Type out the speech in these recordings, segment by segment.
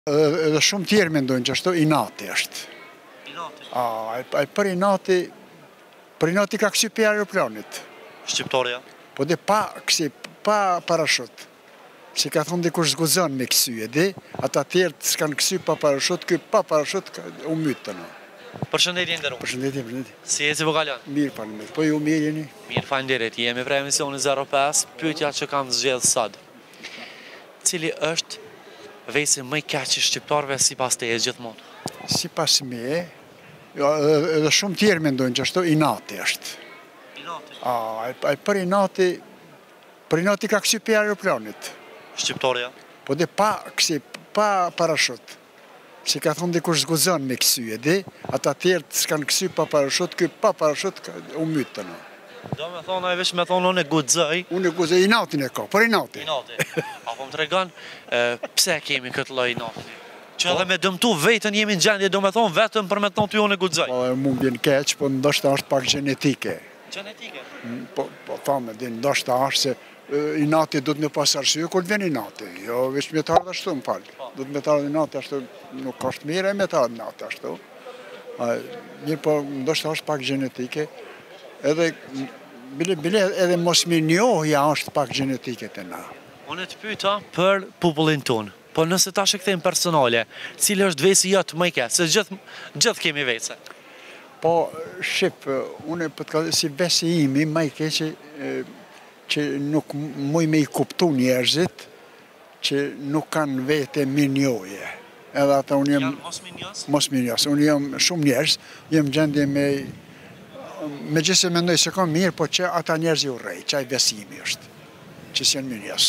Edhe shumë tjerë mendojnë që ashtu inati është. Inati? Ai për inati ka kësi për aeroplanit. Shqiptarja? Po dhe pa parashut. Si ka thonë dikush zguzon me kësy, e di, ata tjerë të s'kanë kësy pa parashut, këj pa parashut u mytë të në. Përshëndetje nderuar. Përshëndetje. Si jeci vogalian? Mirë faleminderit. Po ju mirë jeni? Mirë, faleminderit. Jemi për emisioni 05, pyetja që kam zgjedhur sot. Cili është vesi më i keq i shqiptarëve sipas teje gjithmonë? Sipas meje, edhe shumë tjerë mendojnë që ashtu inati është. Inati? Ai për inati ka kësi për aeroplanit. Shqiptarja? Po dhe pa parashut. Si ka thonë dikush zguzon me kësy, e di, ata tjerë të s'kanë kësy pa parashut, këj pa parashut u mytë të në. Do me thonë, ai veç me thonë, unë e gudzoj. Unë e gudzoj, inatin e ka, për inati. Inati. Apo më tregon, pse kemi këtë lloj inati? Që edhe me dëmtu vetën jemi në gjendje, do me thonë, vetëm për me thonë ty unë e gudzoj. Po, mund bjen keq, po ndoshta është pak gjenetike. Gjenetike? Po thamë, ndoshta është se inati du të me pas arsye, kur të vjen inati. Jo, veç me të ardhë ashtu, më falë. Du të me të ardhë inati ashtu, nuk është mire me të ardhë inati ashtu. Mirë, po, ndoshta është pak gjenetike. Edhe, bile edhe mos me njohja është pak gjenetike të na. Unë të pyeta për popullin tonë. Po nëse tash e kthejmë personale, cili është vesi jotë më i keq? Se gjithë kemi vese. Po, shqip, unë për të ka si vesi imi, më i keq që nuk muj me i kuptu njerëzit, që nuk kanë vete minjoje. Edhe ata unë jem... Janë mos minjos? Mos minjos. Unë jem shumë njerëz, jem gjendje me gjithse mendoj se ka mirë, po që ata njerëz ju rej, që aj vesimi është, që si janë minjos.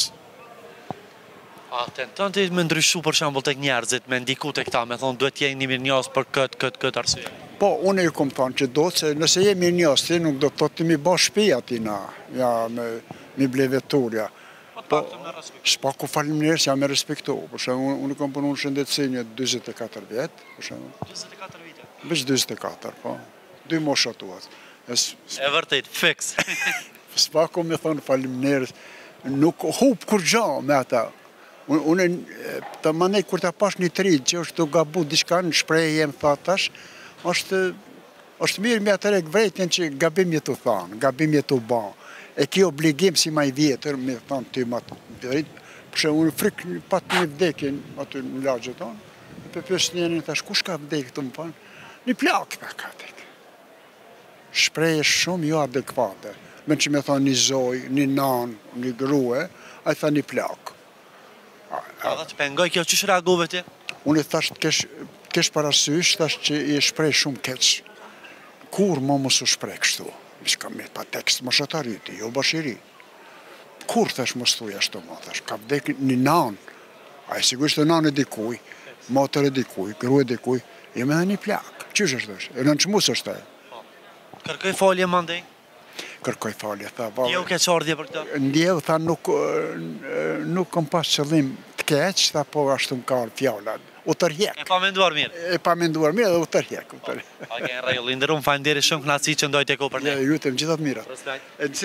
A tenton ti me ndryshu për shembull tek njerëzit, me ndiku tek këta, me thonë duhet jeni mirënjohës për këtë arsye. Po, unë ju kom thonë që do të se nëse je mirënjohës ti, nuk do të thotë të mi ba shtëpi atina, ja me bleveturja. Po, me respekt. S'paku faleminderit, ja me respektu. Për shembull, unë kam punu në shëndetësi një 24 vjet, për shembull. 24 vite? Veç 24, po. 2 mosha tuat. E vërtet, fix. S'paku me thonë faleminderit, nuk hup kur gja me ata. Unë të manej kur ta pash një trid që është të gabu diçka në shprehje më thatash, është mirë me atërek vrejtjen që gabim jetu thanë, gabim jetu ban. E ki obligim si ma i vjetër, me thanë ty ma të vjerit, përse unë frikë pat një vdekin aty në lagjët tonë, për pjesë njerin thash, kush ka vdek të më panë? Një plak të ka tek. Shprehje shumë jo adekvate, me që me thanë një zoj, një nan, një grue, a i tha një plak. A dhe të pengoj kjo që reagove ti? Unë i thash të kesh parasysh, thash që i shprej shumë keq. Kur më mos u shprej kështu? Mishka me pa tekst më shatariti, jo bashiri. Kur thash mos thuja ashtu më, thash, ka vdek një nan, a i sigurisht e nan e dikuj, motër e dikuj, gru e dikuj, jem edhe një plak. Qysh është është? E në në qëmus është e? Kërkoj falje më ndej? Kërkoj falje, tha. Ndjehu keqardhje për këtë? Ndjehu, tha, nuk kom pas qëllim të keq, tha, po ashtu më ka fjallat. U tërhjek. E pa menduar mirë? E pa menduar mirë dhe u tërhjek. Oke, në rregull, nderuar, faleminderit shumë, kënaqësi që ndoj tek u për ne. Ju të gjithat mirat. Respekt.